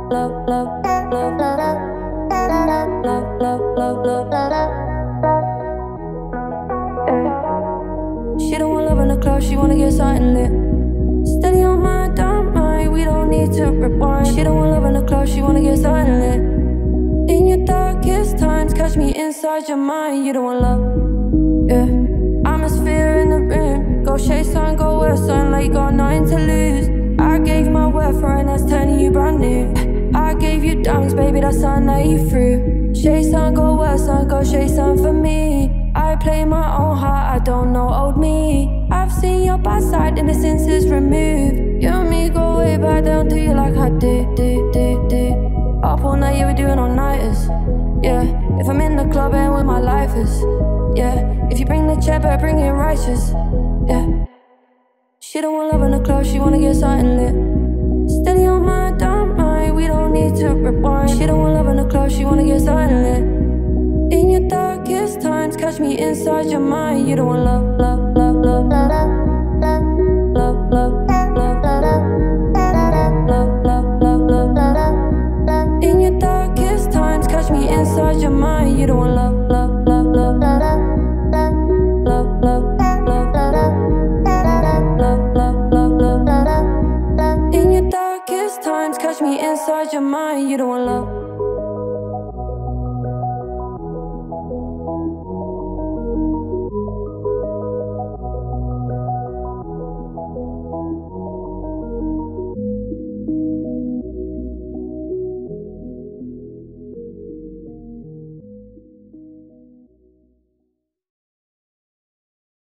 She don't want love in the club, she wanna get something lit. Steady on my don't mind, we don't need to rewind. She don't want love in the club, she wanna get something lit. In your darkest times, catch me inside your mind. You don't want love, yeah. Atmosphere in the room, go chase sun, go west sun, like you got nothing to lose. I gave my word for it, and that's turning you brand new. I gave you diamonds, baby, that's something that you threw. Chase sun, go west sun, go chase sun for me. I play my own heart, I don't know old me. I've seen your bad side, innocence is removed. You and me go way back, they don't do you like I do. Up all night, yeah, we're doing all nighters. Yeah, if I'm in the club, ain't where my life is. Yeah, if you bring the check, better bring it righteous. Yeah, she don't want love in the club, she wanna get something lit. Steady on my don't mind, we don't need to rewind. She don't want love in the club, she wanna get something lit. In your darkest times, catch me inside your mind. You don't want love, love, love, love, love, love, love, love, love, love, love, love. In your darkest times, catch me inside your mind. You don't want love, love, love, love, love, love, love, love, love, love, love. In your darkest times, catch me inside your mind. You don't want love.